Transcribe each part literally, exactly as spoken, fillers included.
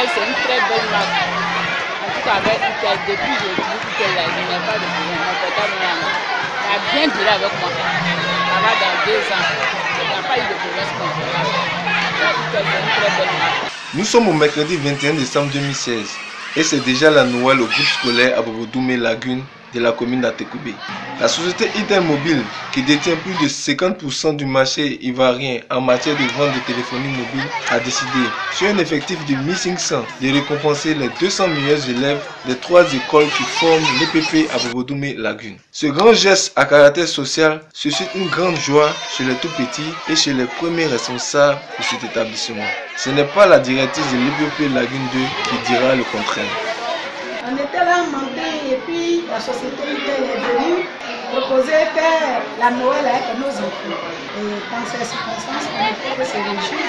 Itel, c'est une très belle marque. En tout cas, avec Itel, depuis que j'utilise Itel, là, je n'ai pas de problème. Mon portable a bien duré avec moi. Ça va dans deux ans. Je n'ai pas eu de problème sur mon portable. Itel, c'est une très belle marque. Nous sommes au mercredi vingt et un décembre deux mille seize et c'est déjà la Noël au groupe scolaire à Bobo-Doumé Lagune de la commune d'Atekoubé. La société Itel Mobile, qui détient plus de cinquante pour cent du marché ivoirien en matière de vente de téléphonie mobile, a décidé, sur un effectif de mille cinq cents, de récompenser les deux cents meilleurs élèves des trois écoles qui forment l'E P P à Bobo-Doumé Lagune. Ce grand geste à caractère social suscite une grande joie chez les tout petits et chez les premiers responsables de cet établissement. Ce n'est pas la directrice de l'E P P Lagune deux qui dira le contraire. On était là monté et puis la société Itel est venue proposer faire la Noël avec nos enfants. Et dans ces circonstances, on ne peut que se réjouir.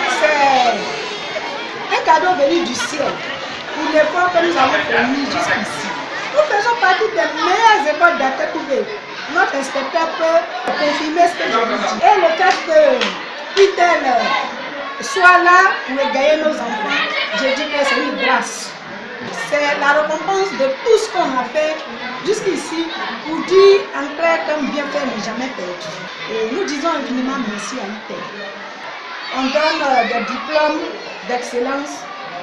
C'est un cadeau venu du ciel pour l'effort que nous avons fourni jusqu'ici. Nous faisons partie des meilleures écoles d'Atekoubé. Notre inspecteur peut confirmer ce que je vous dis. Et le fait que Itel soit là pour égayer nos enfants, je dis que c'est une grâce. C'est la récompense de tout ce qu'on a fait jusqu'ici pour dire en clair comme bien fait n'est jamais perdu. Et nous disons infiniment merci à Itel. On donne des diplômes d'excellence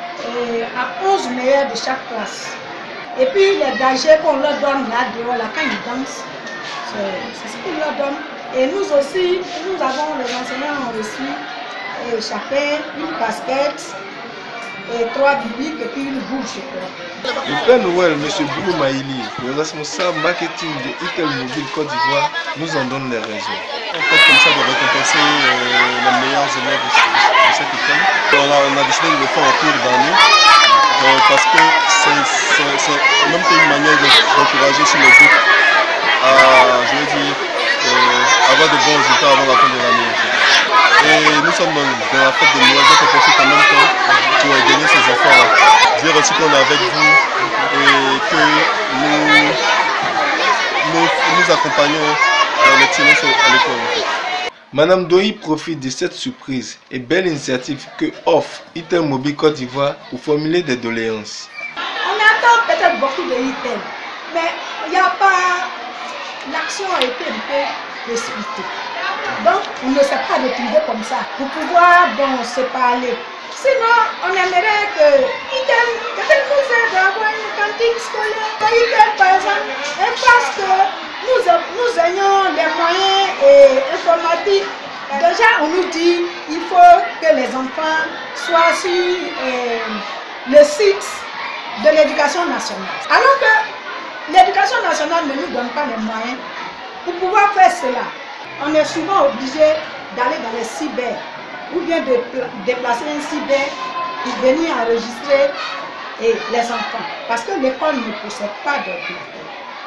à onze meilleurs de chaque classe. Et puis les gagés qu'on leur donne là dehors, là, quand ils dansent, c'est ce qu'on leur donne. Et nous aussi, nous avons, les enseignants ont reçu et chacun une casquette, et trois bibiques et puis une bouche. Le Père Noël, M. Boulou Maïli, le responsable marketing de Itel Mobile Côte d'Ivoire, nous en donne les raisons. On fait comme ça de récompenser euh, les meilleurs élèves de, de cette école. On a, on a décidé de le faire en cours d'année euh, parce que c'est même une manière d'encourager sur les autres à, je veux dire, euh, avoir de bons résultats avant la fin de l'année. Et nous sommes dans, dans la fête de Noël, donc on profite en même temps pour donner ces enfants-là. Dire aussi qu'on est avec vous et que nous, nous, nous accompagnons dans l'excellence à l'école. Madame Doyi profite de cette surprise et belle initiative que offre Itel Mobile Côte d'Ivoire pour formuler des doléances. On attend peut-être beaucoup de Itel, mais il n'y a pas... L'action a été un peu précipitée. Donc, on ne s'est pas retrouvé comme ça pour pouvoir bon, se parler. Sinon, on aimerait que Itel, peut-être nous aide à avoir une cantine scolaire. Itel, par exemple, et parce que nous, nous ayons les moyens et informatiques. Déjà, on nous dit qu'il faut que les enfants soient sur euh, le site de l'éducation nationale. Alors que l'éducation nationale ne nous donne pas les moyens pour pouvoir faire cela. On est souvent obligé d'aller dans les cyber ou bien de déplacer un cyber pour venir enregistrer et les enfants. Parce que l'école ne possède pas d'ordinateur.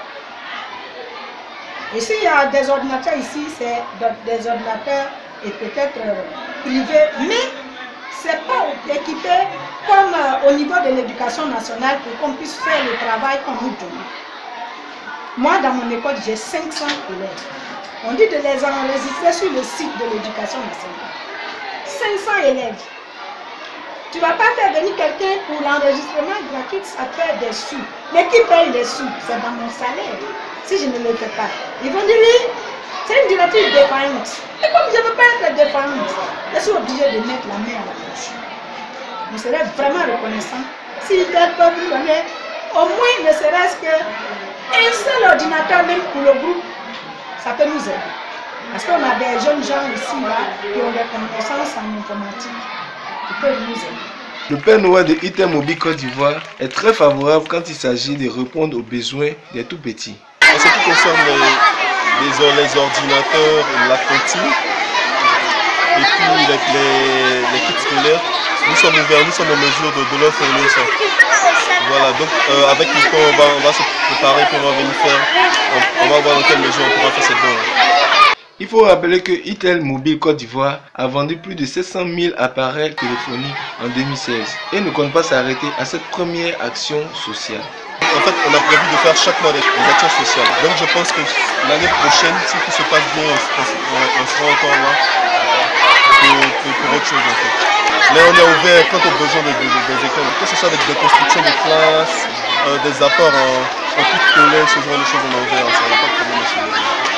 Et s'il y a des ordinateurs ici, c'est des ordinateurs et peut-être euh, privés, mais ce n'est pas équipé comme euh, au niveau de l'éducation nationale pour qu'on puisse faire le travail qu'on nous donne. Moi, dans mon école, j'ai cinq cents élèves. On dit de les enregistrer sur le site de l'éducation nationale. cinq cents élèves. Tu ne vas pas faire venir quelqu'un pour l'enregistrement gratuit, ça fait des sous. Mais qui paye les sous? C'est dans mon salaire. Si je ne le fais pas, ils vont dire oui, c'est une directive défaillante. Et comme je ne veux pas être défaillante, je suis obligé de mettre la main à la poche. Je serais vraiment reconnaissant si ils peuvent nous donner au moins ne serait-ce qu'un seul ordinateur, même pour le groupe. Ça peut nous aider. Parce qu'on a des jeunes gens ici là, qui ont des connaissances en informatique qui peuvent nous aider. Le Père Noël de Itel Mobile Côte d'Ivoire est très favorable quand il s'agit de répondre aux besoins des tout petits. En ce qui concerne les, les, les ordinateurs, la cantine et puis les, les, les kits scolaires, nous sommes ouverts, nous sommes en mesure de, de leur fournir ça. Voilà, donc euh, avec le temps, on va, on va se préparer pour venir faire, on, on va voir dans quelle mesure on pourra faire cette bonne. Il faut rappeler que Itel Mobile Côte d'Ivoire a vendu plus de sept cent mille appareils téléphoniques en deux mille seize et ne compte pas s'arrêter à cette première action sociale. En fait, on a prévu de faire chaque mois des actions sociales. Donc je pense que l'année prochaine, si tout se passe bien, on, on, on sera encore là pour pour, pour autre chose en fait. Mais on est ouvert quant aux besoins des, des, des écoles, que ce soit avec des constructions de classes, euh, des apports en, en tout collège, ce genre de choses, on est ouvert, ça n'a pas de problème à ce niveau.